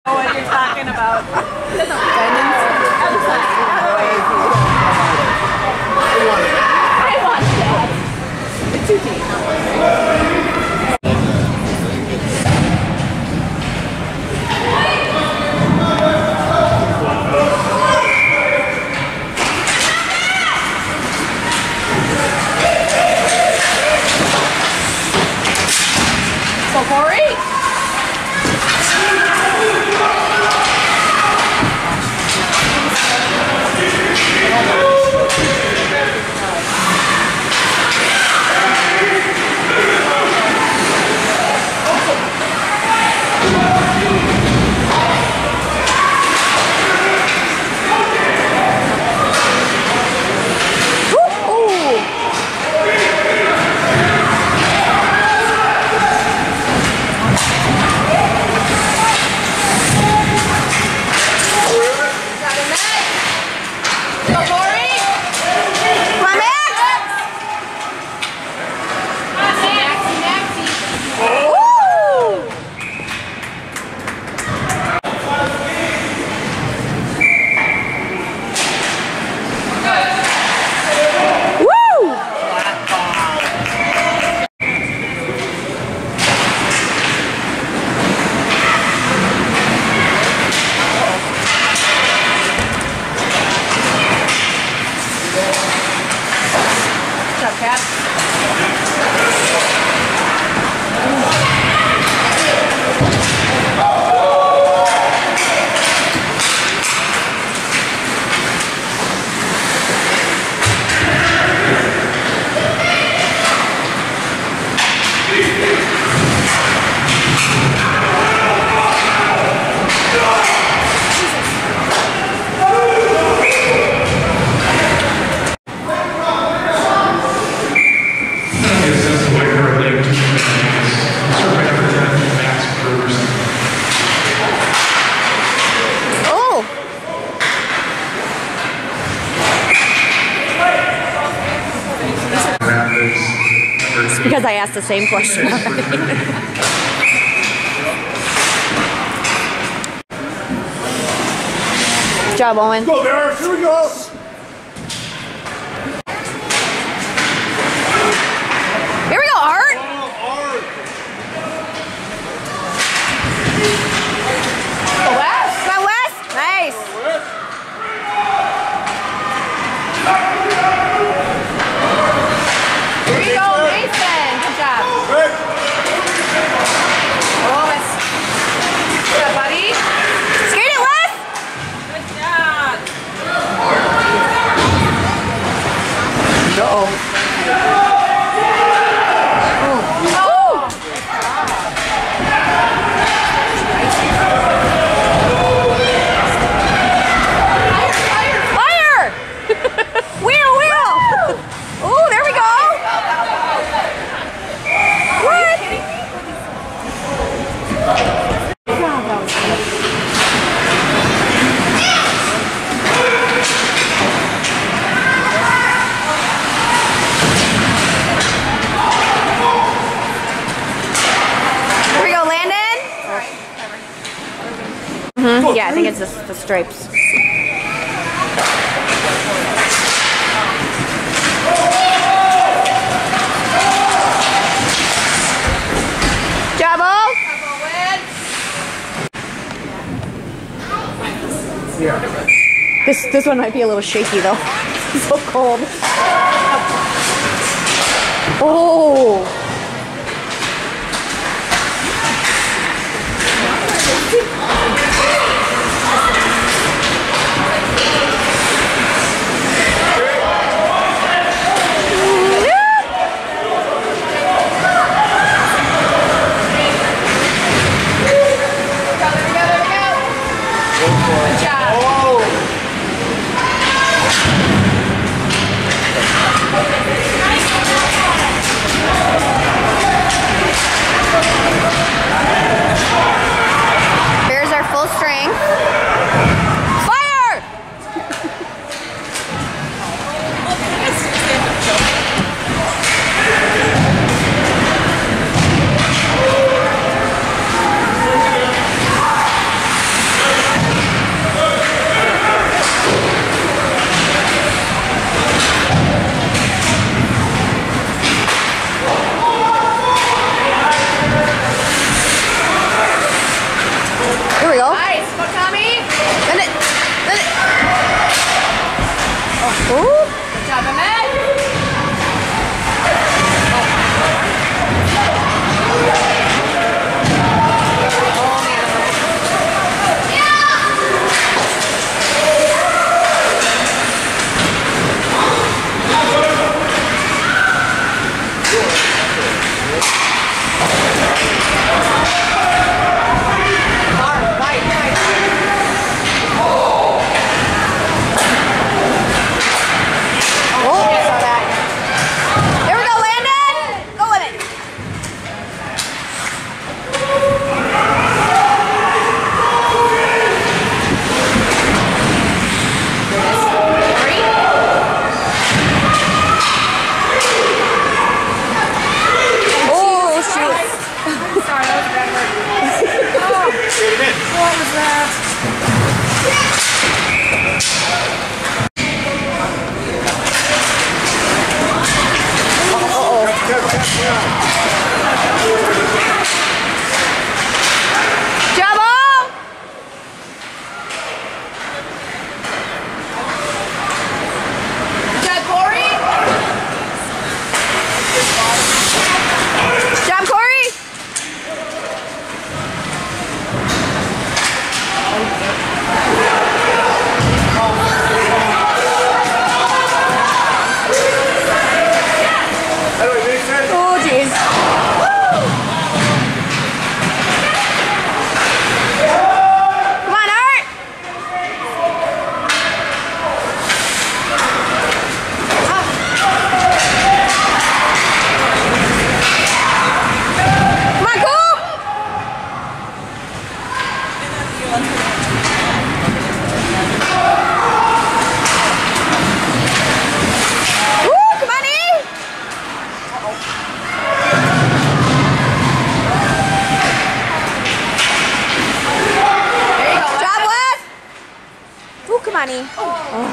What you're talking about. I want that. It's too deep. So Corey? Because I asked the same question already. Good job, Owen. Go there, here we go. Here we go, Art. Go West. Go West. Nice. Here you go, Mason. Good job. Oh, Wes. Good job, buddy. Skate it, Wes. Good job. Uh-oh. Yeah, I think it's the stripes. Jabo! Yeah. This one might be a little shaky though. It's so cold. Oh! Money. Oh.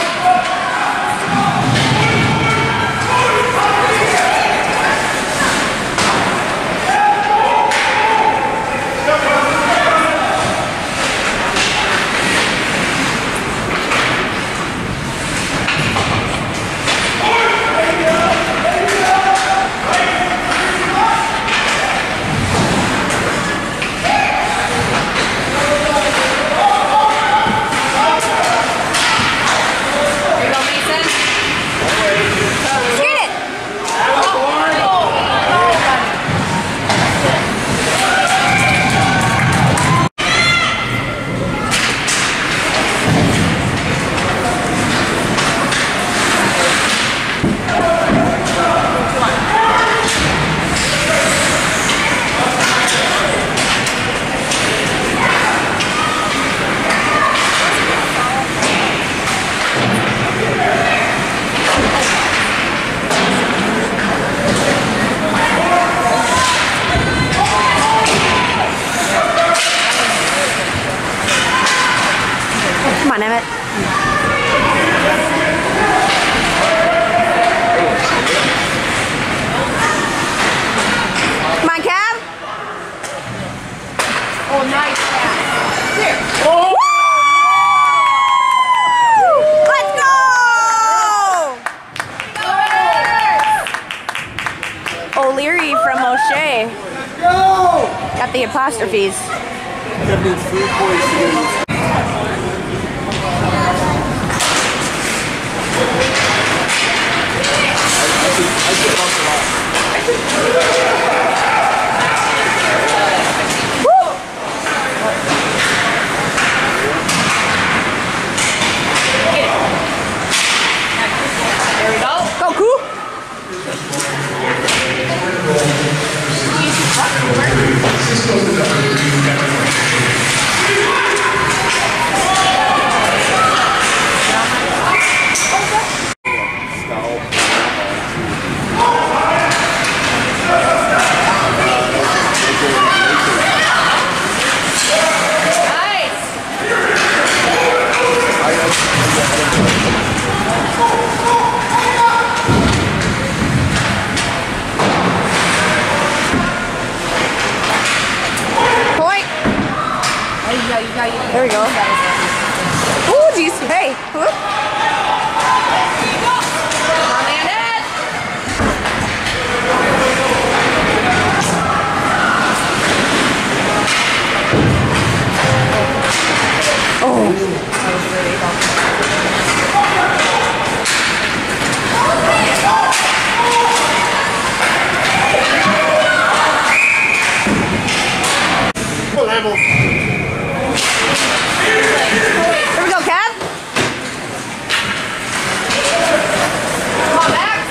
Come on, Emmett. Come on, Cav. Oh, nice pass. Here. Oh. Let's go! O'Leary from O'Shea. Let's go! Got the apostrophes. That means 3 points. There we go. Go, Cool. There we go. Ooh, geez. Hey. Whoop. Come on, Landon. Oh. Level. Here we go, Cav. Come on, Max.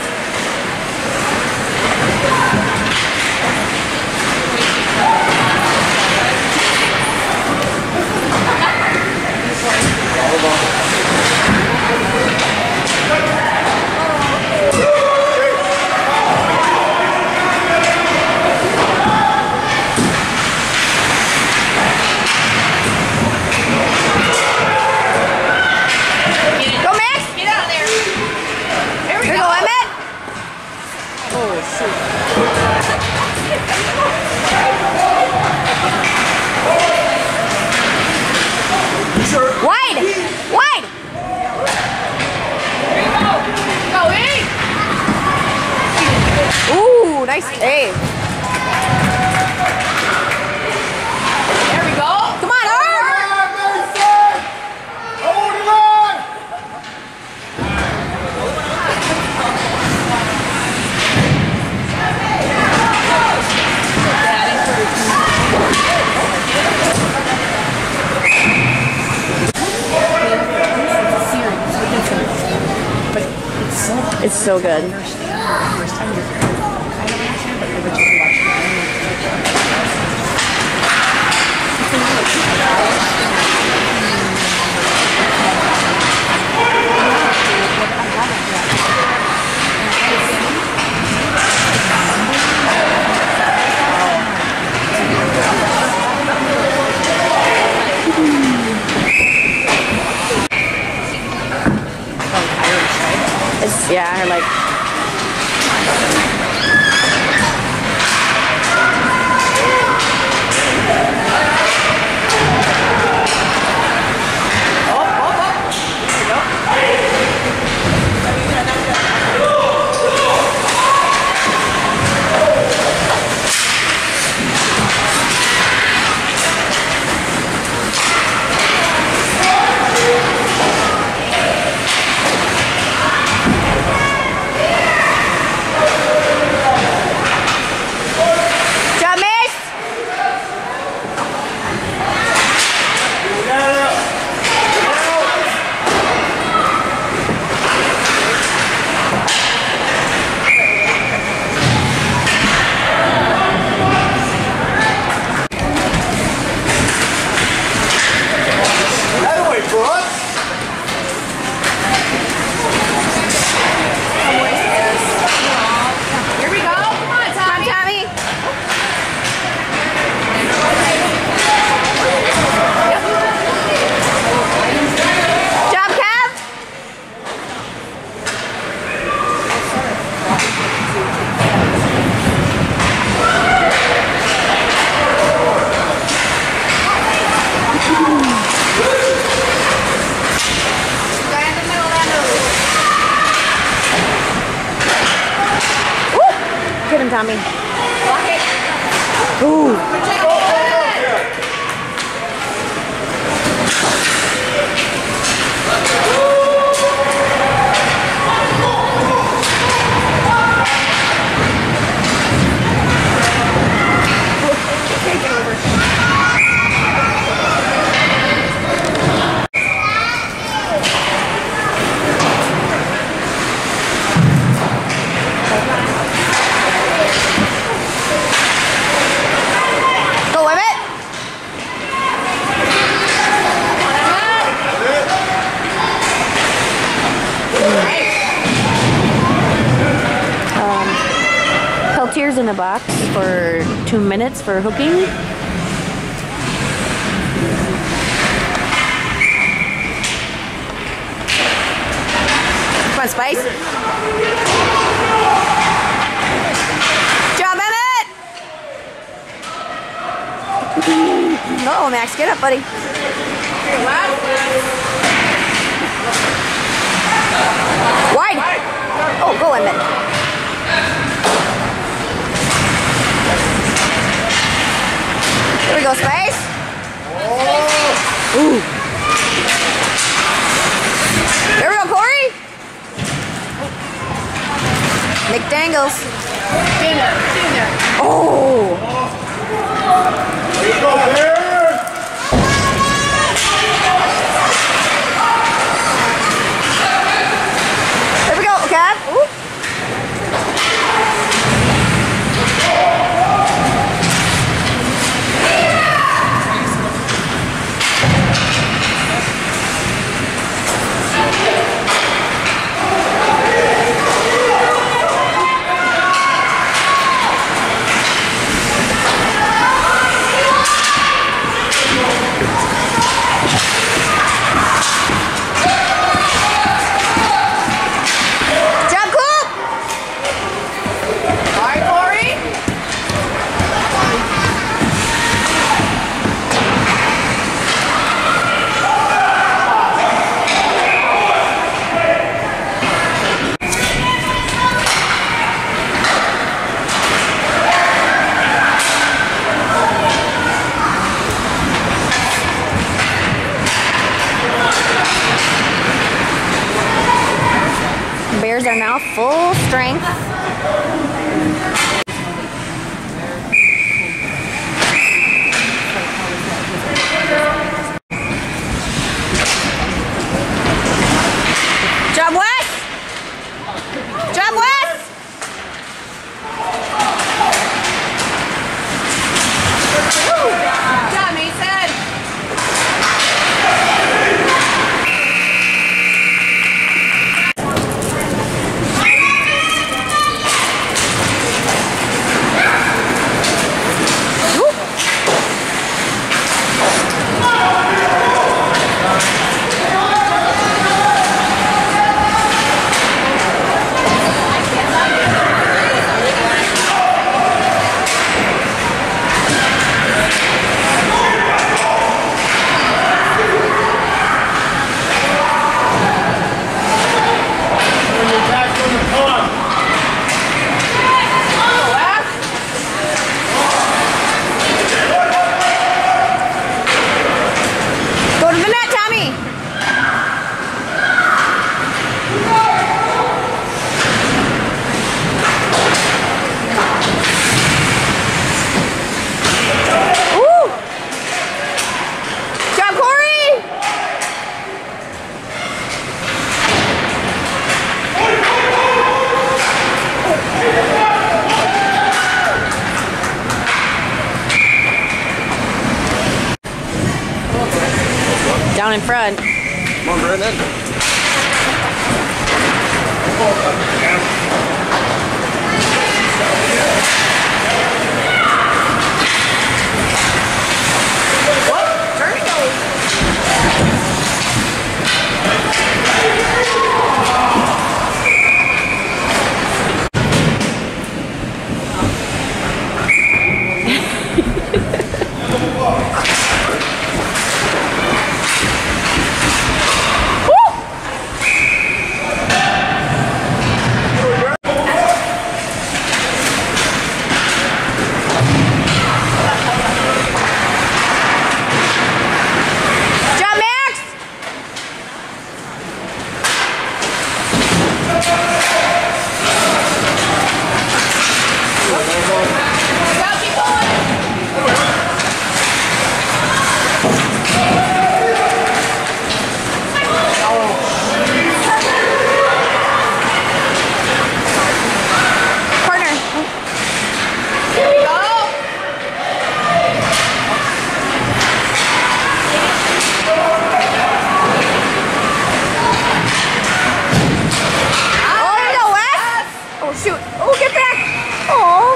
So good. Yeah, or like. Get him, Tommy. Block it. Ooh. Peltiers in a box for 2 minutes for hooking. Come on, Spice. Job, Emmett! No, Max, get up, buddy. Wide! Oh, go, Emmett. Here we go, Space. Ooh. There we go, Corey. McDangles. Dinner. Oh. There you go, Bear. There we go, Cav. Ooh. Bears are now full strength. Job, Wes! Down in front. Come on, Brandon. Whoop, turn it goes. Jump, Max! Go, keep going. Partner. Here we go. Oh, there you go, Wes. Oh, shoot. Oh, get back. Oh.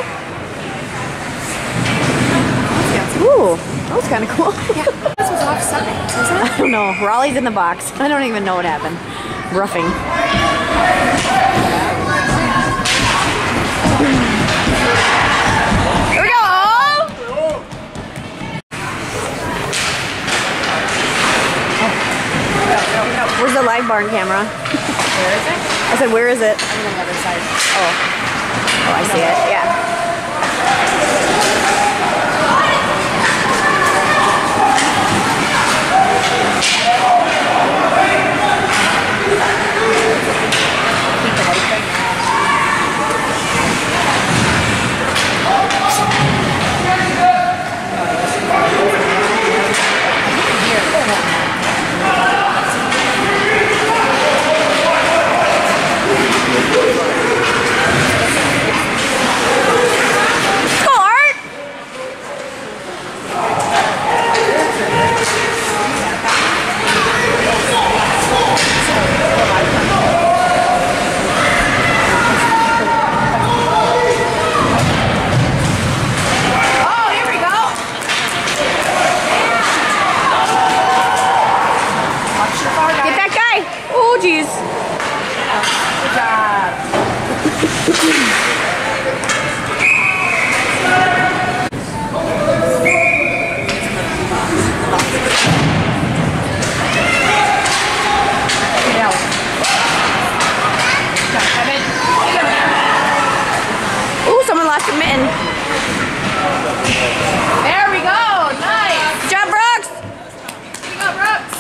Ooh, that was kind of cool. Yeah, this was offside, wasn't it? I don't know. Raleigh's in the box. I don't even know what happened. Roughing. Here we go. Where's the live barn camera? Where is it? I said, where is it? I'm on the other side. Oh, I see it. Yeah. Let's go, Art! Oh, here we go. Watch your car, Get guys. that guy. Oh, jeez. Good job. Yeah. Come in. Ooh, someone lost a mitten. There we go. Nice. Good job, Brooks. Here we go, Brooks.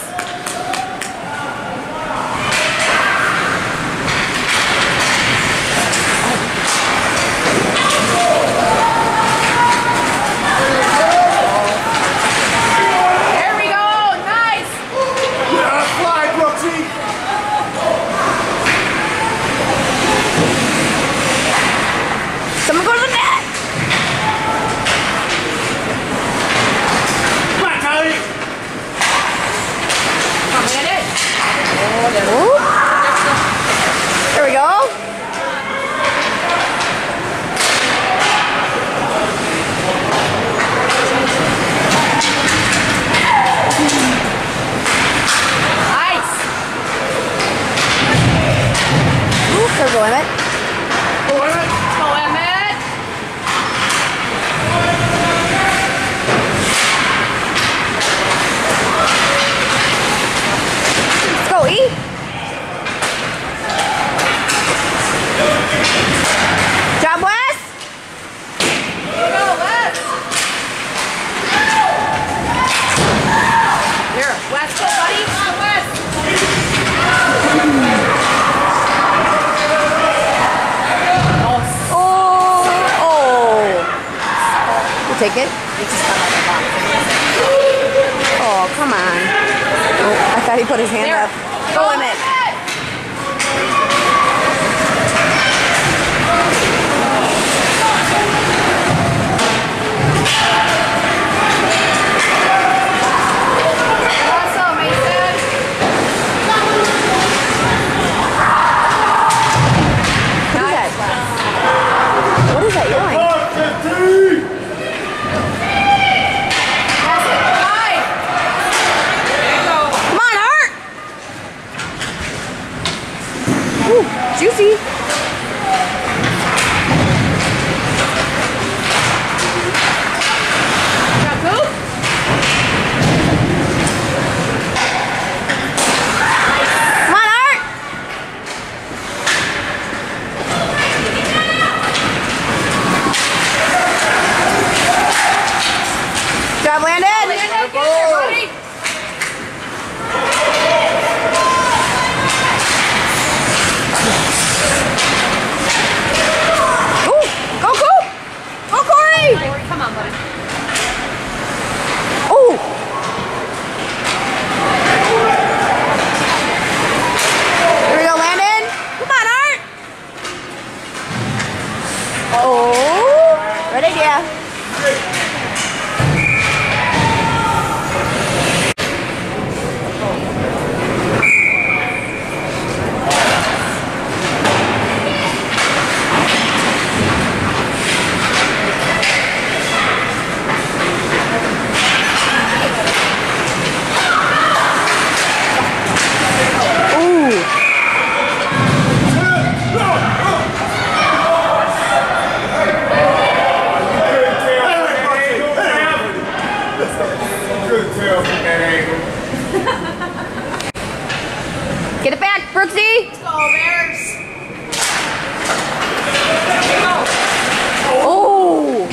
There we go. Nice. Yeah, fly, Brooksy. Someone go to the net. Come on, Tyler. Come in it. Ooh. There we go. Nice. Ooh, there's the limit. Go, Emmett. Let's go, E. Job, Wes. Go, Wes. Here, Wes, go, buddy. Come on, Wes. We'll take it. Oh, come on. Oh, I thought he put his hand There. up. Go, Emmett. Awesome, Mason. job, Landon. Landon, get there, buddy. Ooh, go, go. Go, Corey. Corey, come on, buddy. Ooh. Here we go, Landon. Come on, Art. Oh, good idea. Get it back, Brooksy. Let's go, Bears. Oh.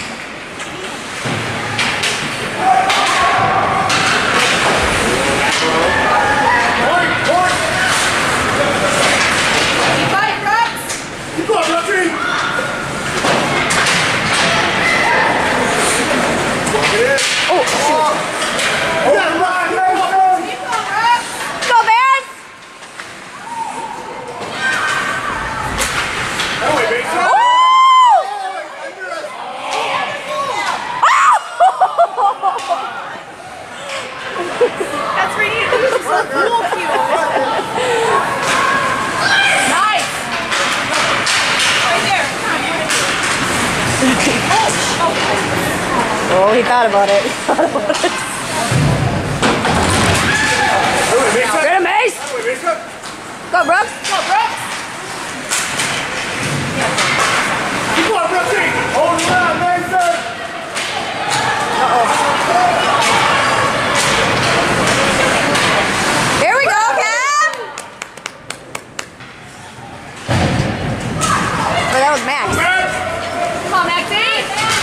Keep fighting, Brooks. Keep going, Brooksy. Oh, shoot. Yeah, run, Mason. Keep going, Brooks. Go, Bears. That way, Mason. Oh. That's ridiculous. This is so cool, cute. Nice. Right there. Oh, he thought about it. That way, Mason. Get him, Mace. That way, Mason. Go, Brooks. Go, Brooks. Keep going, Brooksy. Hold it down, Mason. Here we go, Cam. Oh, that was Max. Max. Come on, Maxie.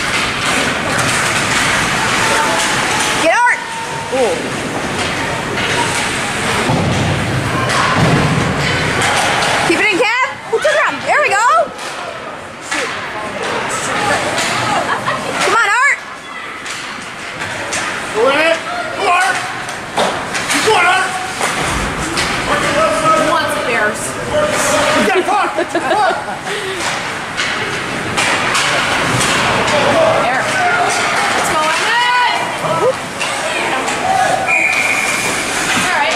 Get Art. Ooh. Keep it in, Cam. Ooh, turn around. There we go. Come on, Art. Go ahead. Go, Art. Keep going, Art. Who wants the Bears? You got fuck. There. Let's go, Emmett. All right.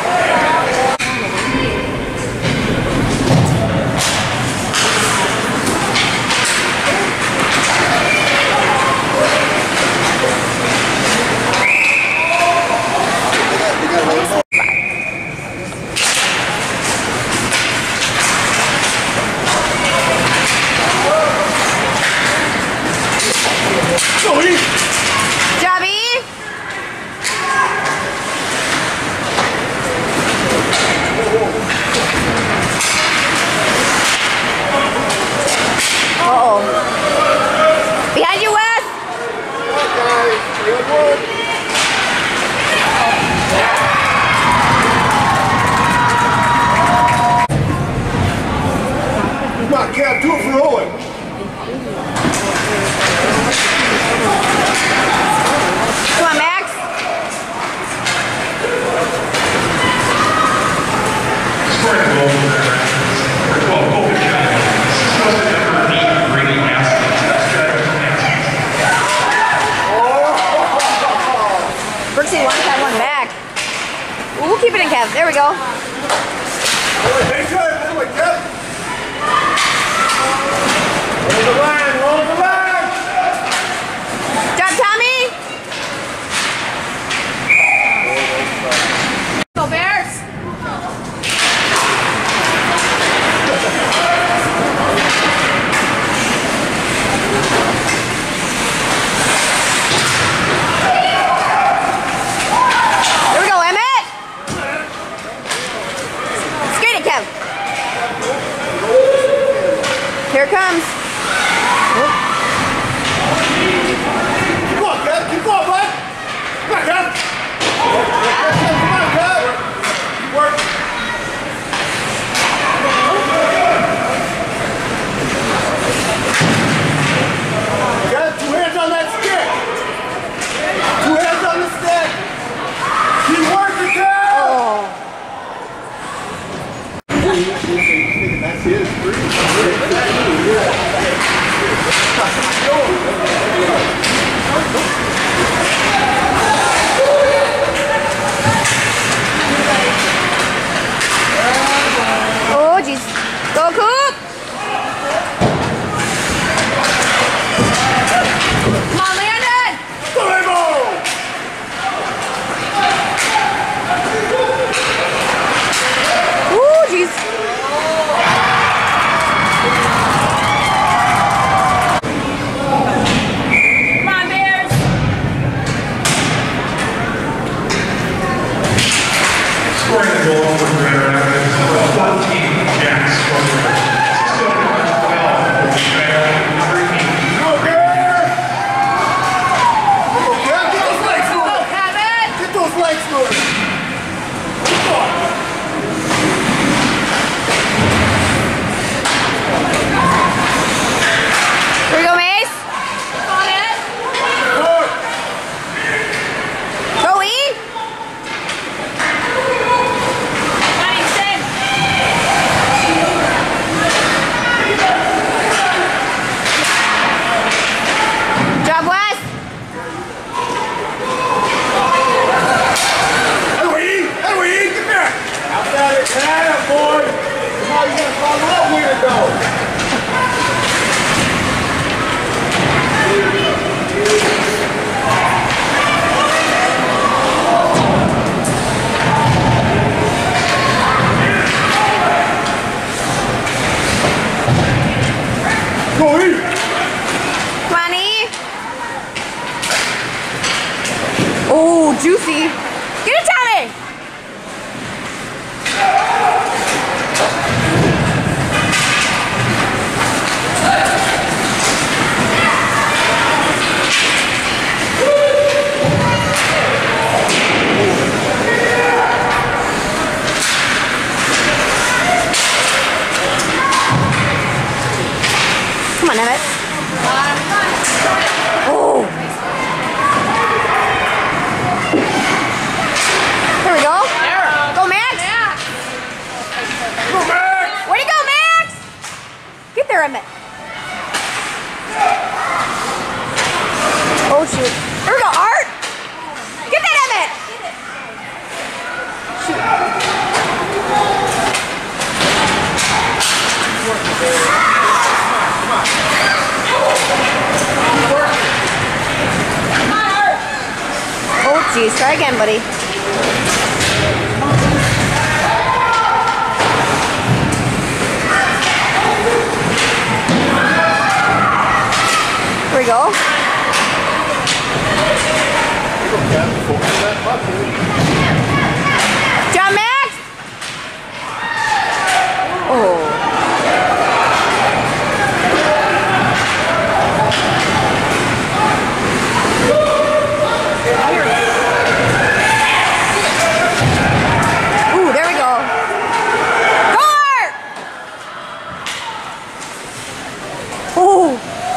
Go, eat. Jobby. Uh-oh. Behind you, Wes. Good work. Come on, Cam, do it for Owen. Come on, Max. Brooksy wants that one back. Ooh, we'll keep it in, Kev. There we go. Mason, that way, Kev. Roll the line, roll the line. Job, Tommy. Go, Bears. There we go, Emmett. Skate it, Kev. Here it comes. juicy. Get it, Tommy! Come on, Emmett. Oh! Here we go. Go, Max! Go, Max! Where'd he go, Max? Get there, Emmett. Oh, shoot. Here we go, Art! Get that, Emmett! Oh, geez. Try again, buddy. Here we go. John Max! Oh. Ooh, there we go. Go, Art! Ooh.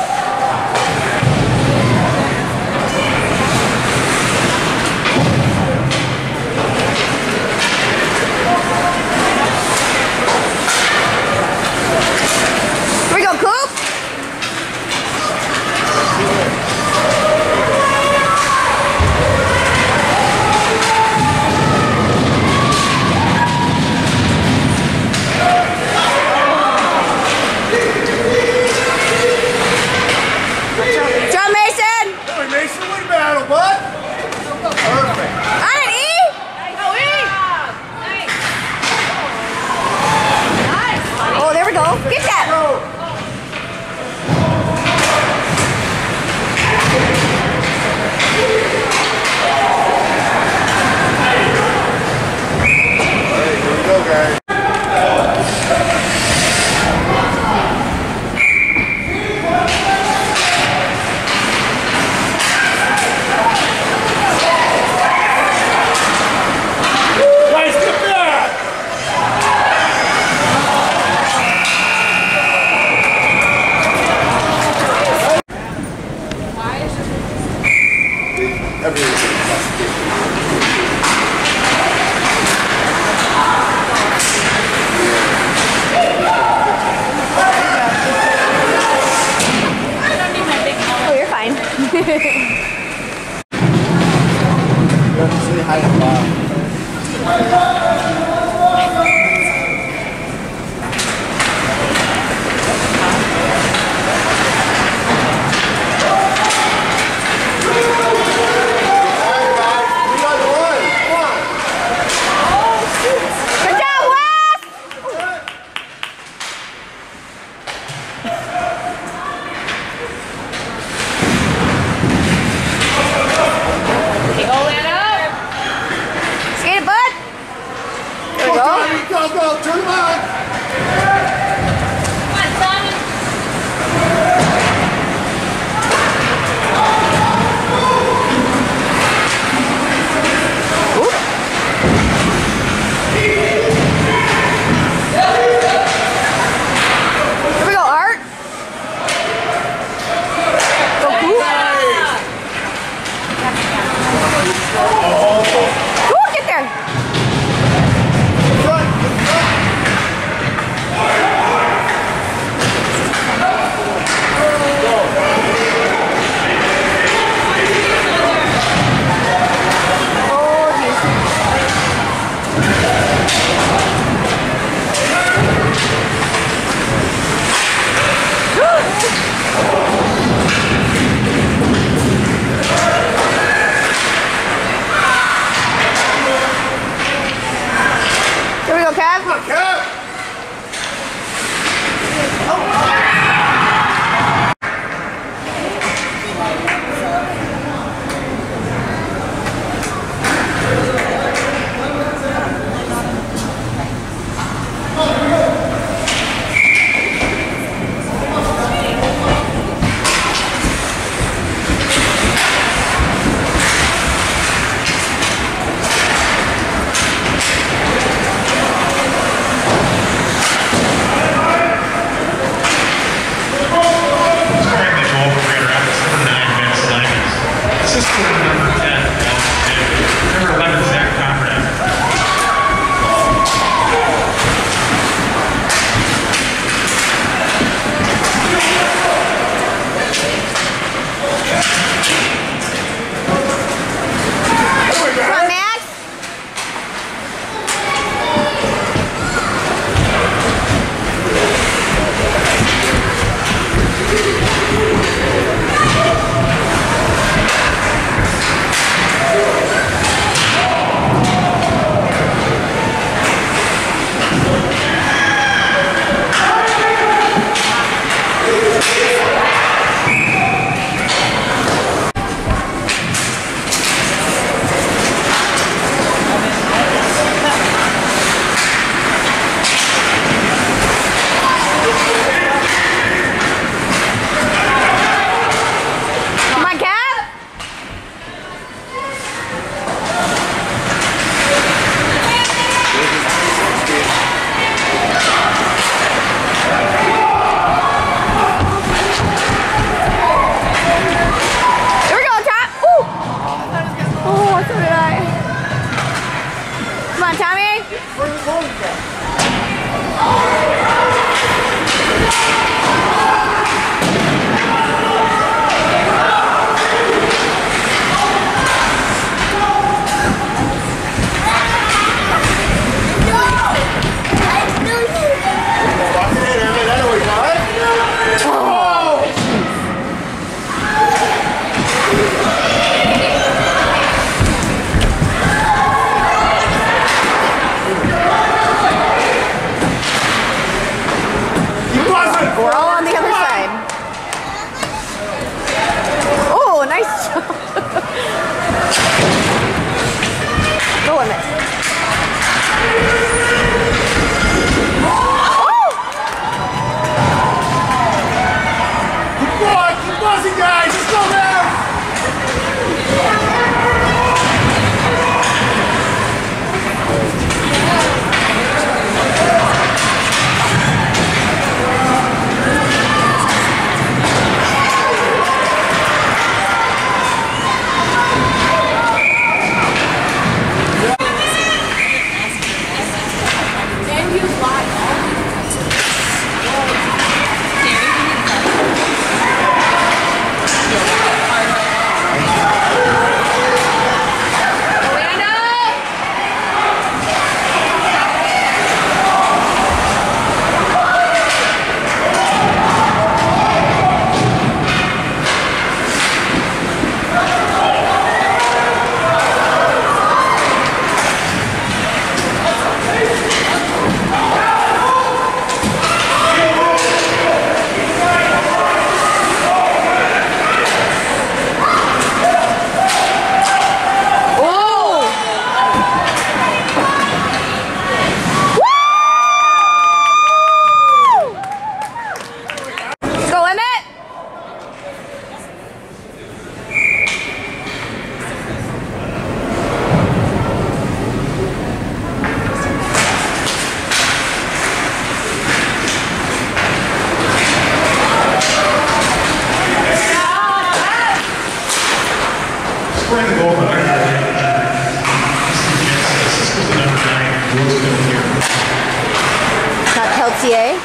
Here we go, Coop. John Mason. Hey, Mason, win battle, bud. Perfect. On an E. Oh, nice. Oh, there we go. Get that. Go. Hey, here we go, guys. Guys, get back! Oh, you're fine. Say hi to Bob. Good job, Wes! Hold it up. Skate it, bud. on, Tommy. Where's the bowling ball? We're all on the other side. Oh, nice job. Go on it. Keep buzzing, guys. Let's go now. Not Peltier.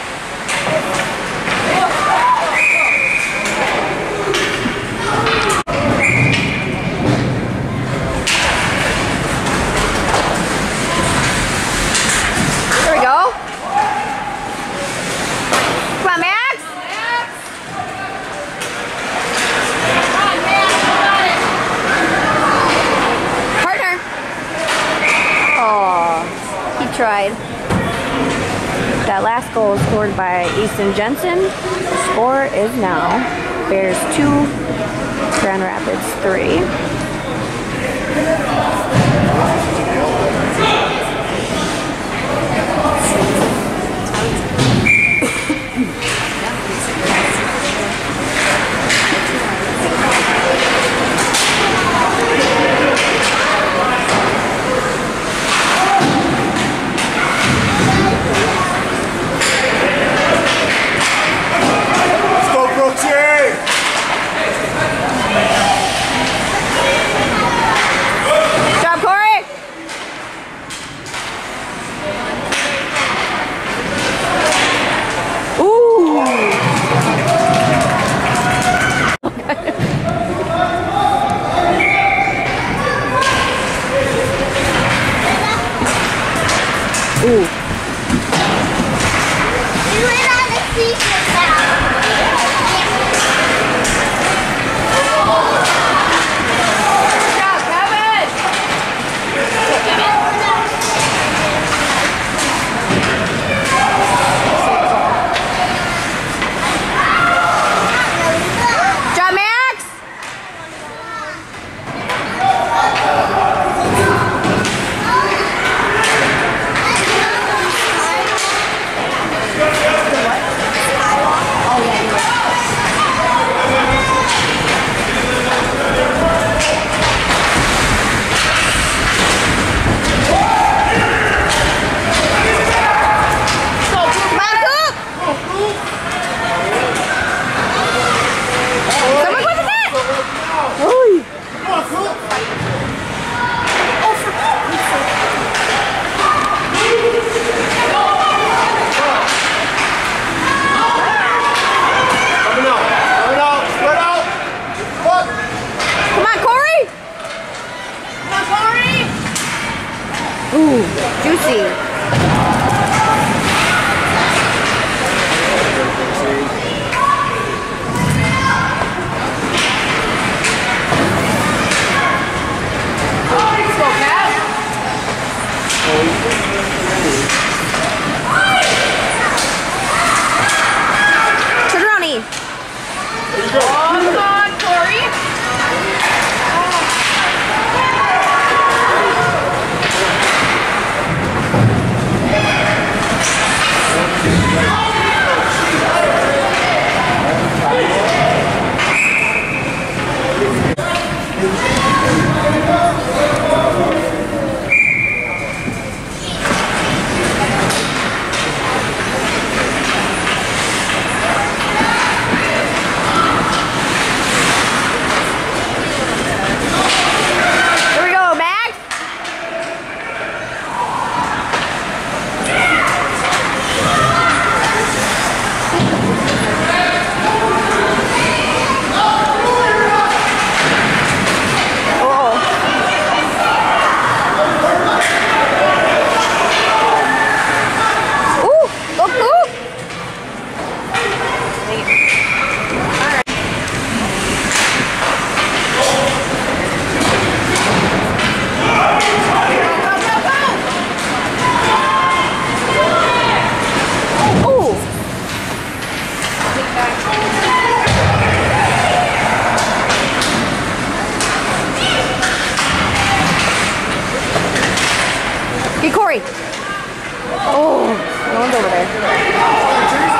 There we go. Come on, Max. Partner. Oh, he tried. That last goal was scored by Easton Jensen. The score is now Bears 2, Grand Rapids 3. Ooh. Ooh, juicy. Pepperoni. Come on, Corey. Here we go, Max. Ooh, go poop. Ooh. Hey, Corey. Oh, no one's over there.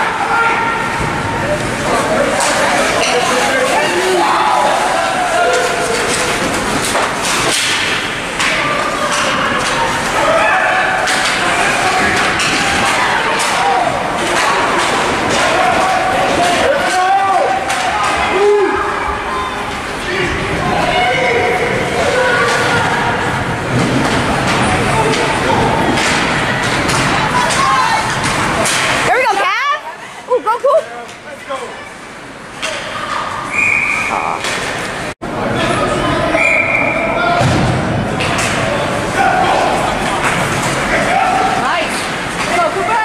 There we go, Cav. Ooh, go poop. Let's go. Nice. Go, Cooper.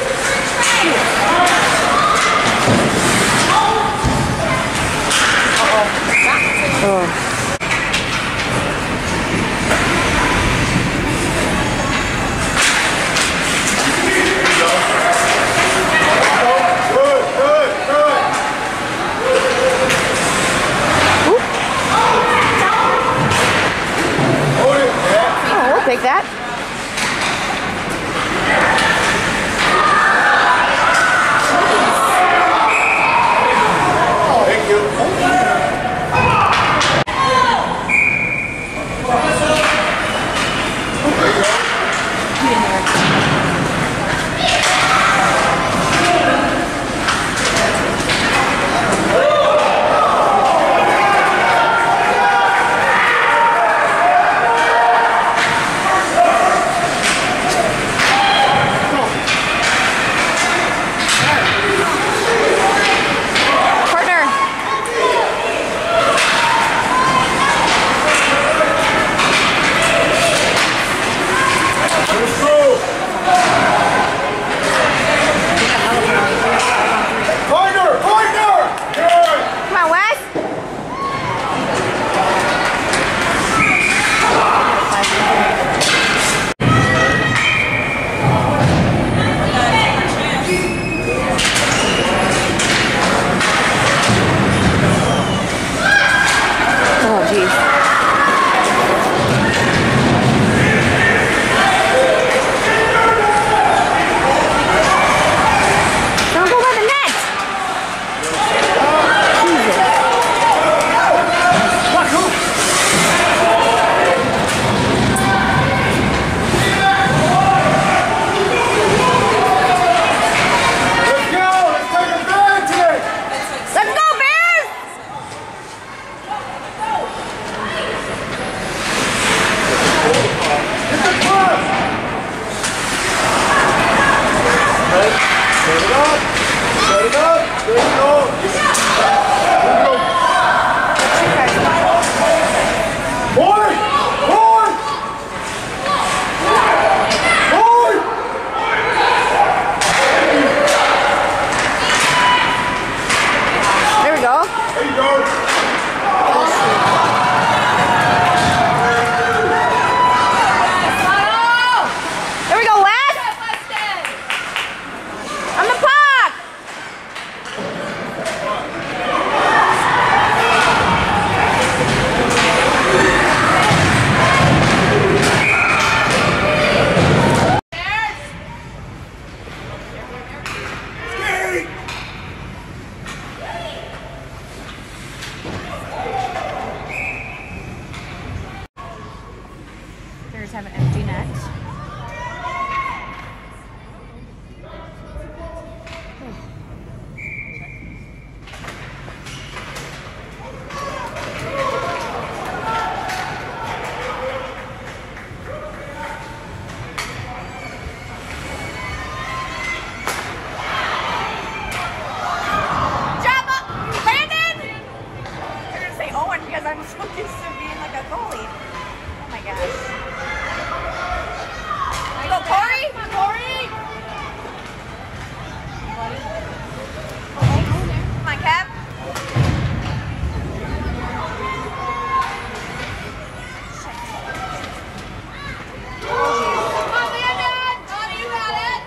Good, good, good. Hold it. Yeah. Oh, we'll take that. Thank you. Bears have an empty net. I'm so used to being like a goalie. Oh my gosh. Go, Corey! Come on, Corey! Come on, Kev. Come on, Landon! Connor, you got it!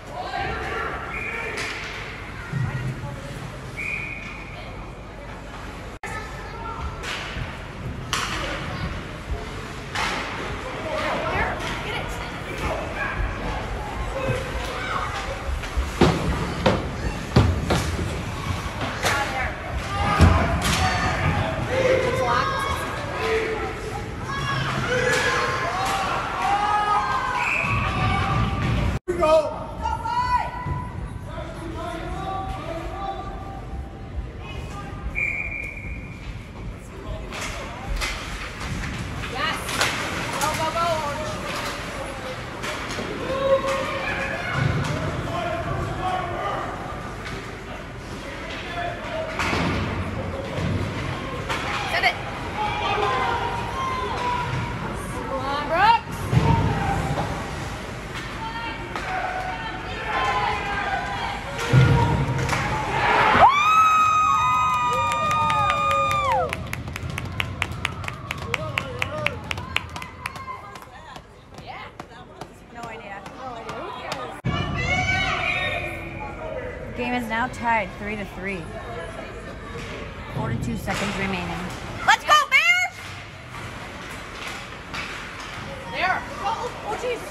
Game is now tied 3-3. 42 seconds remaining. Let's go, Bears! There. Oh, Jesus.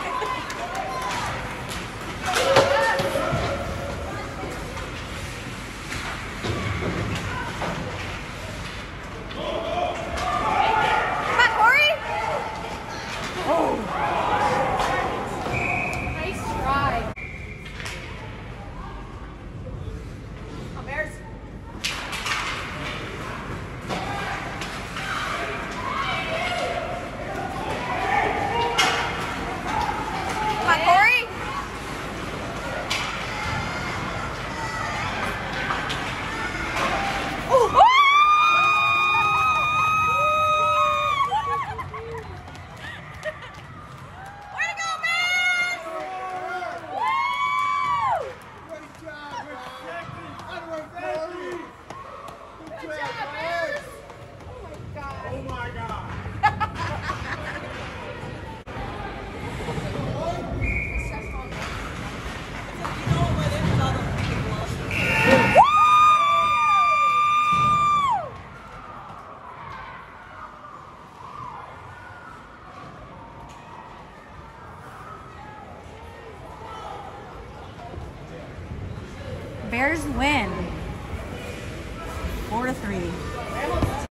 Come on, Corey. Oh. Nice try. Bears. Come on, Corey. Ooh. Way to go, Bears! Woo! Great job, Bears. Good job, Bears! Oh my God. Oh my God. Bears win 4-3.